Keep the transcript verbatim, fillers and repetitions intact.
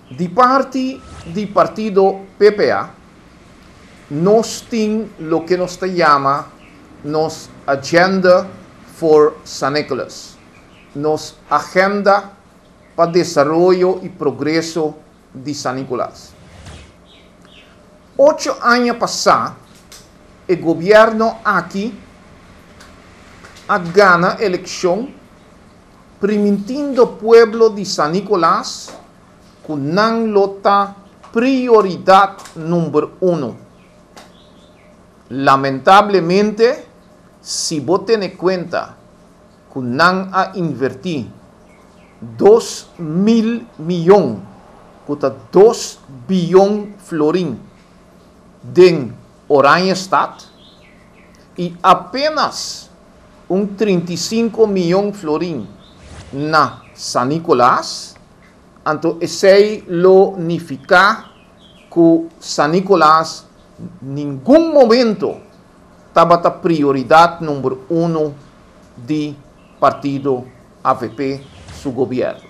De parte do partido P P A, nós temos o que nos chama nos Agenda for San Nicolás, nos Agenda para Desarrollo e Progresso de San Nicolás. Ocho anos passados, o governo aqui a gana eleição, permitindo o povo de San Nicolás que não lota prioridade número um. Lamentablemente, se você tem em conta que não a invertir dois mil milhões, que está dois bilhões florim, em Oranha Estado, e apenas um trinta e cinco milhões florim na San Nicolás, então esse lo significa que San Nicolás nenhum momento estava a prioridade número um do partido A V P, seu governo.